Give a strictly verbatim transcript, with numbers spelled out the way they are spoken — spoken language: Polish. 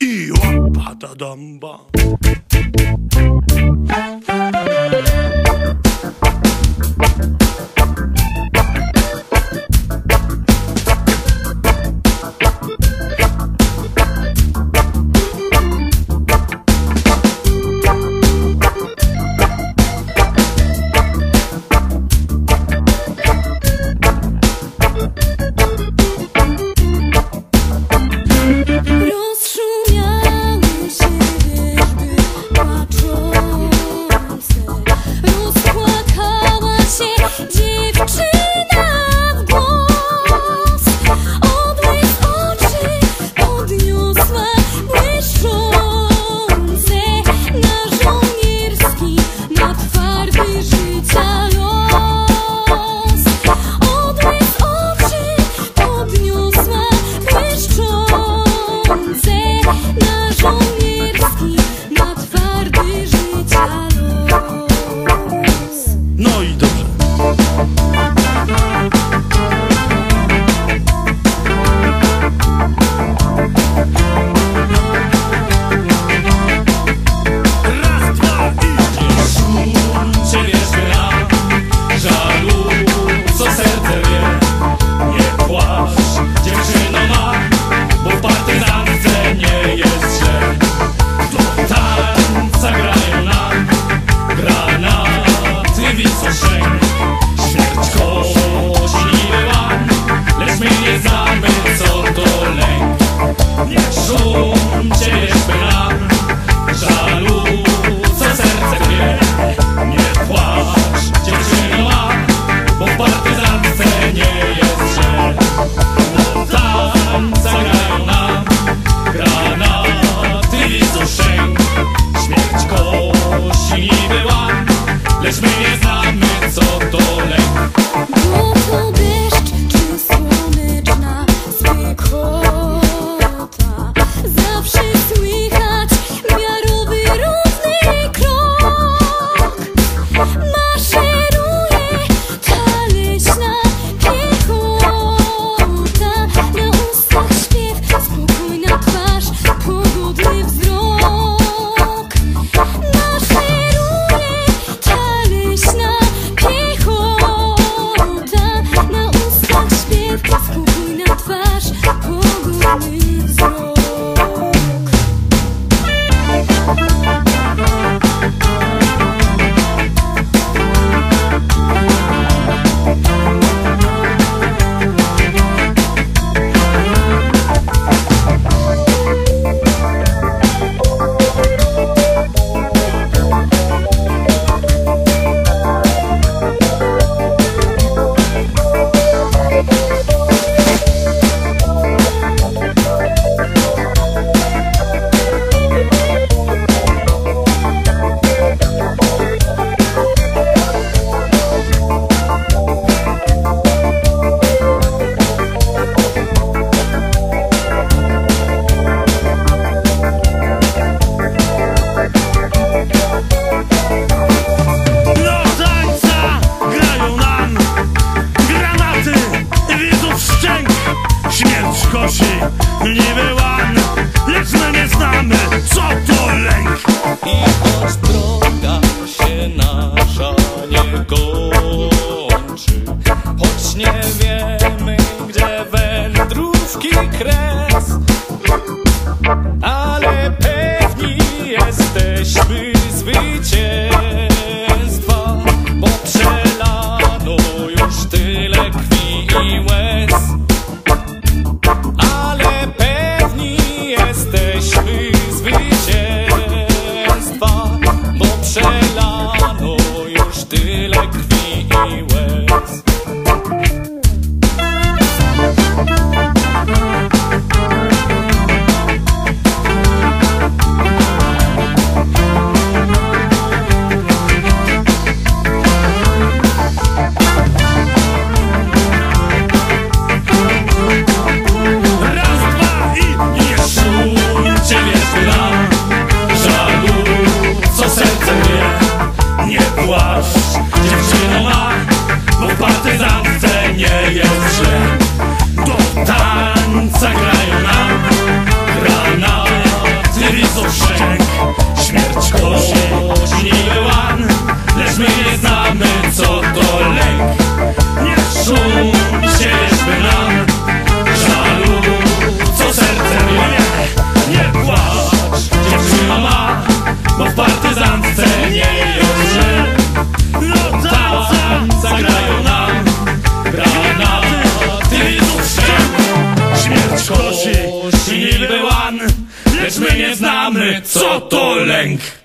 i łapata damba. Niby łan, lecz my nie znamy, co to lęk. I choć droga się nasza nie kończy, choć nie wiemy, gdzie wędrówki kres, ale pewni jesteśmy zwycięstwa, bo przelano już tyle krwi i łez. Ale pewni jesteśmy zwycięstwa, bo przelano już tyle krwi i łez. Raz, dwa i nie szumcie, wierzmy wiemy, co to lęk.